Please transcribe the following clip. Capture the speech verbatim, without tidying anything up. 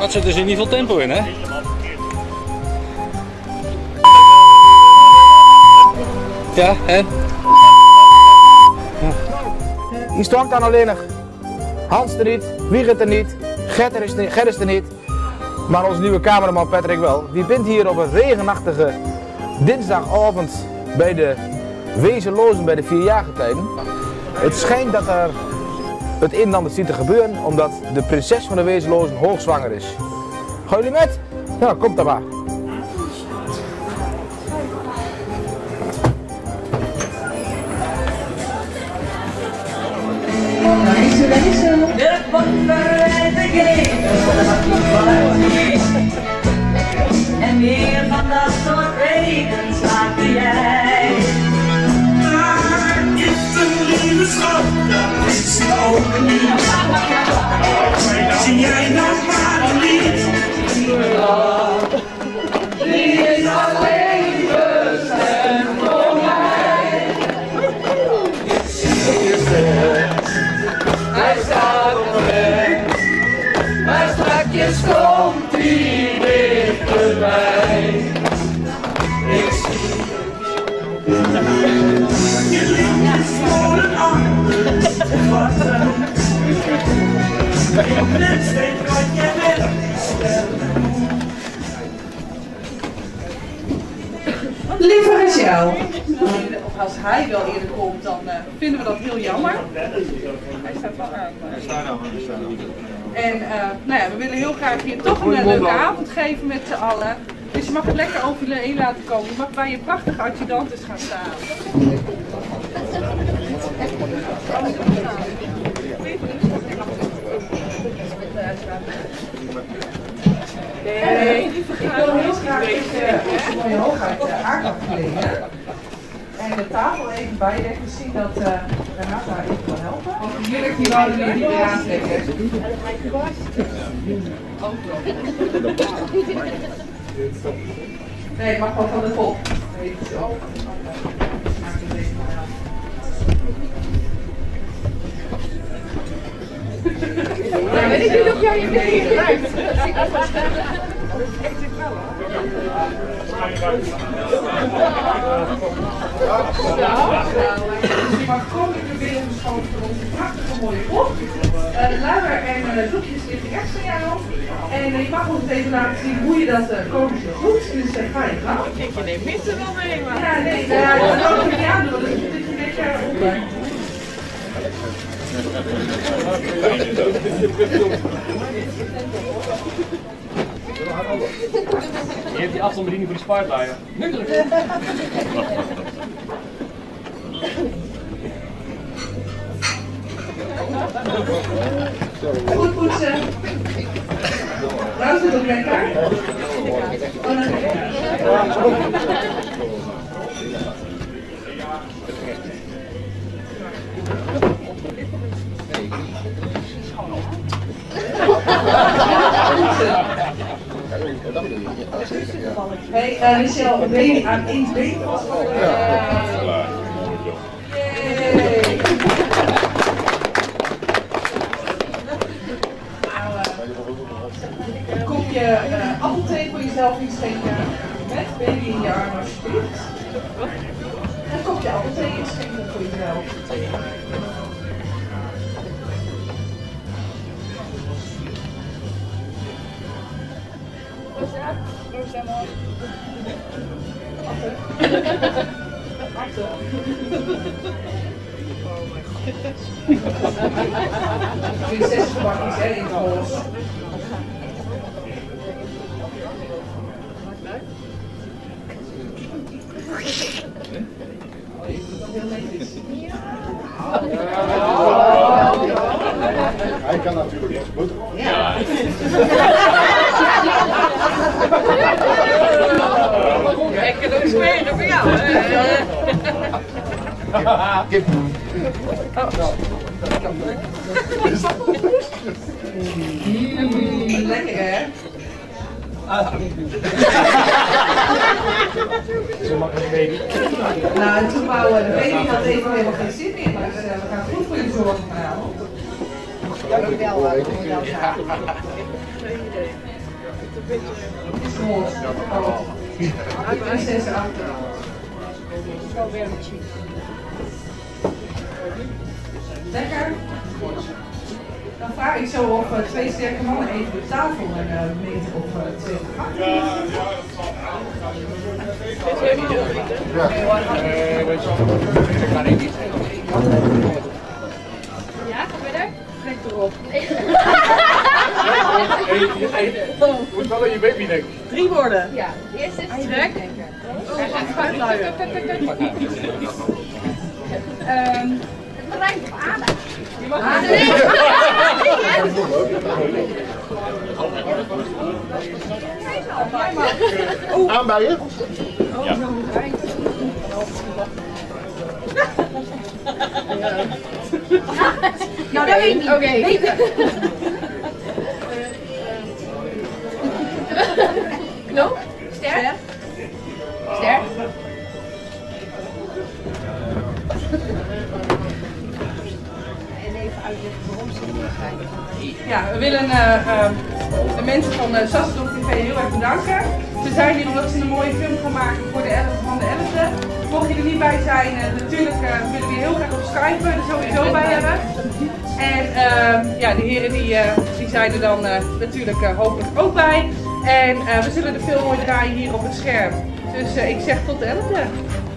laat zit dus in ieder geval tempo in, hè? Ja, en? Die stond dan alleen nog. Hans er niet, Wiegert er niet, Gert er is, Gert is er niet. Maar onze nieuwe cameraman Patrick wel. Die bent hier op een regenachtige dinsdagavond bij de Wezenlozen bij de vierjagertijden. Het schijnt dat er het een en ander ziet te gebeuren omdat de prinses van de Wezenlozen hoogzwanger is. Gaan jullie met? Ja, komt dan maar. De bomverwijziging en meer van dat soort reden slaakte jij. Maar is een lieve schat, dat is ze ook niet. Zie jij nog maar niet? Die is alleen bestemd voor mij. Hij staat op weg, maar strakjes komt hij dichterbij. Ik zie je liefjes voor een ander wachten. Ik net weet wat jij bent. Liever is jou. Als hij wel eerder komt, dan uh, vinden we dat heel jammer. Hij staat wel aan. Hij staat aan, hij staat aan. En uh, nou ja, we willen heel graag je toch een leuke avond geven met z'n allen. Dus je mag het lekker over je heen laten komen. Je mag bij je prachtige adjudantes gaan staan. Nee, ik wil heel graag deze mooie hoogheid uh, aardappel kleden. En de tafel even bijdekken. Misschien dat uh, Renata even wil helpen. Want heerlijk die wouden weer niet weer aantrekken. Nee, het mag wel van de top. Even zo. Ja, weet ik niet of jij je bent gebruikt. Je mag gewoon de beelden verschoten voor onze prachtige mooie pop. Uh, luier en uh, doekjes liggen echt van jou. En uh, je mag ons even laten zien hoe je dat uh, komisch doet. Dus uh, ga je gang. Ik neem missen wel mee, maar... Ja, nee, uh, dat kan ik niet aandoen. Dus dit is een beetje onder. Je hebt die afstandsbediening voor die spuitleier. Nu druk. Goed poetsen. Luister het lekker. Hey, uh, Michel, ben je aan één been vast? Een kopje uh, appelthee voor jezelf inschenken. Met baby in je arm alsjeblieft. Een kopje appelthee inschenken voor jezelf. Rosanna. Atte. Atte. Oh mijn god. Prinsessenbakjes, hè, in het roze. Oh, je doet dat heel netjes. Hij kan natuurlijk nog goed. Ja. Ik kan ook smeren voor jou, hè? Kip. Mm, lekker hè? Zo makkelijk baby. Nou, en toen wou de baby had even helemaal geen zin in, maar we gaan goed voor je zorgen vanavond. Ja, dat wel. is roze. Oh. Prinses achter. Lekker? Dan vraag ik zo of uh, twee sterke mannen even de tafel een uh, meter of uh, twee gaan. Ja, ja, dat zal. Nee, weet je wel. Ik ga niet iets zeggen. Ja, ga verder. Trek erop. Moet wel aan je baby denken. Drie woorden. Ja, eerst is het Trek. Hij gaat spuitluien. Um, Het rijdt op aarde. je mag Ah, niet. nee. Aanbijen? Nou, dat weet ik niet. Oké. Knoop. Ster. Ster. En even uitleggen waarom ze hier zijn. Ja, we willen uh, uh, de mensen van uh, Sassendorp T V heel erg bedanken. Ze zijn hier omdat ze een mooie film gaan maken voor de elfde van de elfde. Mocht je er niet bij zijn, uh, natuurlijk uh, willen we je heel graag op Skype er sowieso bij hebben. En uh, ja, de heren die, uh, die zijn er dan uh, natuurlijk uh, hopelijk ook bij. En uh, we zullen de film mooi draaien hier op het scherm. Dus uh, ik zeg tot de elfde.